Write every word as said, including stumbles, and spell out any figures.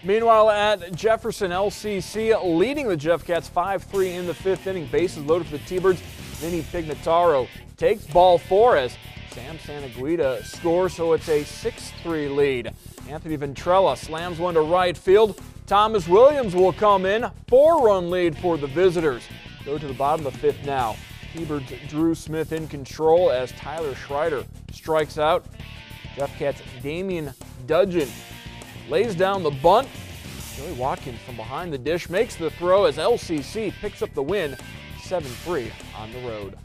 Meanwhile, at Jefferson, L C C leading the Jeff Cats five three in the fifth inning. Bases loaded for the T-Birds. Vinny Pignataro takes ball four as Sam Santaguida scores, so it's a six three lead. Anthony Ventrella slams one to right field. Thomas Williams will come in. Four-run lead for the visitors. Go to the bottom of the fifth now. T-Birds Drew Smith in control as Tyler Schreider strikes out. Jeff Cats Damian Dudgeon lays down the bunt. Joey Watkins from behind the dish makes the throw as L C C picks up the win seven three on the road.